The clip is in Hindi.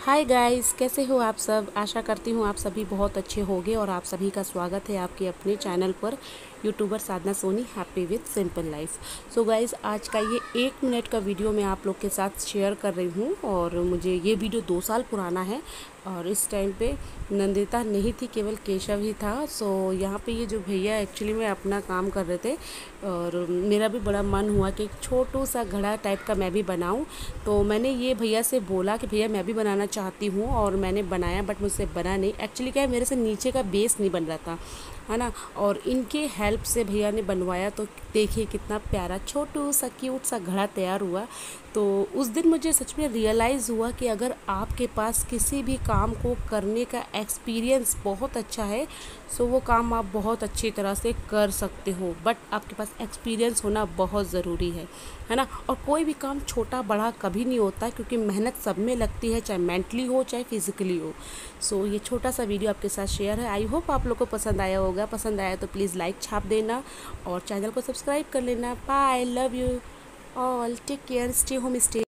हाय गाइस, कैसे हो आप सब। आशा करती हूँ आप सभी बहुत अच्छे होंगे और आप सभी का स्वागत है आपके अपने चैनल पर YouTuber Sadhana Soni happy with simple life. So guys, आज का ये 1 मिनट का वीडियो मैं आप लोग के साथ शेयर कर रही हूँ और मुझे ये वीडियो 2 साल पुराना है और इस टाइम पे नंदिता नहीं थी, केवल केशव ही था। सो यहाँ पे ये जो भैया एक्चुअली में अपना काम कर रहे थे और मेरा भी बड़ा मन हुआ कि एक छोटू सा घड़ा टाइप का मैं भी बनाऊँ। तो मैंने ये भैया से बोला कि भैया मैं भी बनाना चाहती हूँ और मैंने बनाया, बट मुझसे बना नहीं। एक्चुअली क्या है, मेरे से नीचे का बेस नहीं बन रहा था, है ना। और इनके हेल्प से भैया ने बनवाया तो देखिए कितना प्यारा छोटू सा क्यूट सा घड़ा तैयार हुआ। तो उस दिन मुझे सच में रियलाइज़ हुआ कि अगर आपके पास किसी भी काम को करने का एक्सपीरियंस बहुत अच्छा है सो वो काम आप बहुत अच्छी तरह से कर सकते हो, बट आपके पास एक्सपीरियंस होना बहुत ज़रूरी है ना। और कोई भी काम छोटा बड़ा कभी नहीं होता, क्योंकि मेहनत सब में लगती है, चाहे मेंटली हो चाहे फिजिकली हो। सो ये छोटा सा वीडियो आपके साथ शेयर है। आई होप आप लोग को पसंद आया होगा। पसंद आया तो प्लीज़ लाइक छाप देना और चैनल को सब्सक्राइब कर लेना। Bye, love you all, take care, stay home, stay